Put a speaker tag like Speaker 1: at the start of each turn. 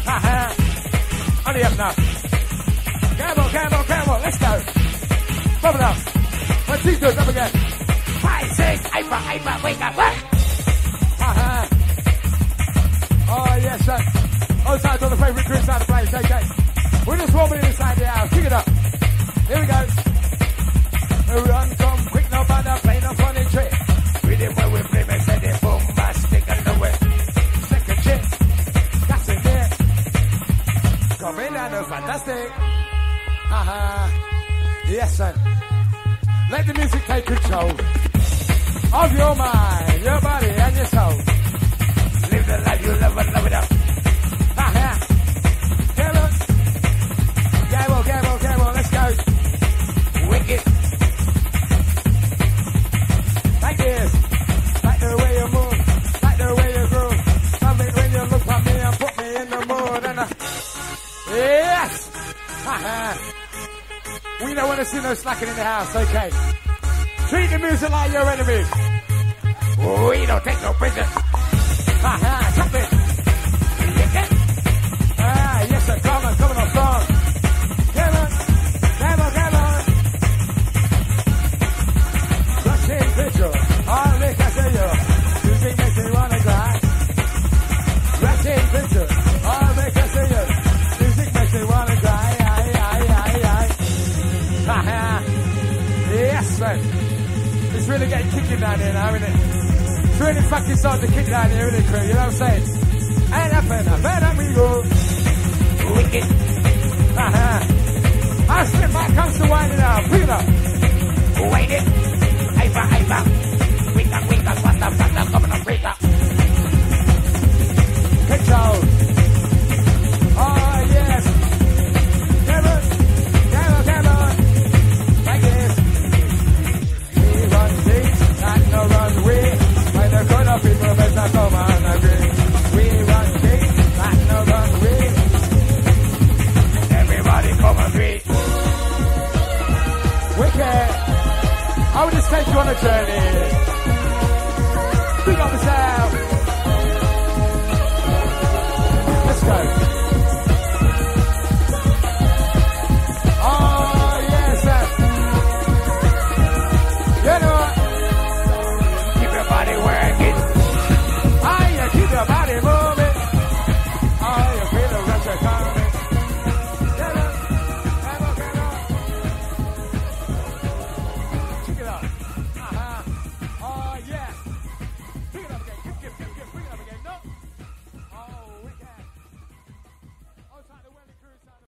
Speaker 1: Ha-ha. Only up now. Come on, let's go. Bubble up. 1, 2, 3, up again. 5, 6, 8, wake up, what? Ha-ha. Oh, yes, sir. All sides on the favourite crew side of the place, okay. We're just warming inside the house. Kick it up. Here we go. Run, come quick, no bother, play no funny trick. With it when we play, me say the bombastic and the way. Second chick, that's in there. Coming down the fantastic. Haha. Yes, son. Let the music take control of your mind, your body, and your soul. Live the life you love and love it up. Haha. Come on, let's go. Wicked. Like this. Like the way you move. Like the way you groove. Love it when you look at me and put me in the mood. And yes. Haha. We don't want to see no slacking in the house, okay? Treat the music like your enemy. We don't take no prisoners. Haha, stop it. Ah, yes, sir, coming on strong. Come on. Rushing picture, I'll make I tell you. Music makes me wanna cry. Rushing picture, I'll make I tell you. Music makes me wanna cry. Yes, man. It's really getting kicking down here now, isn't it? It's really fucking starting to kick down here, isn't it, crew? You know what I'm saying?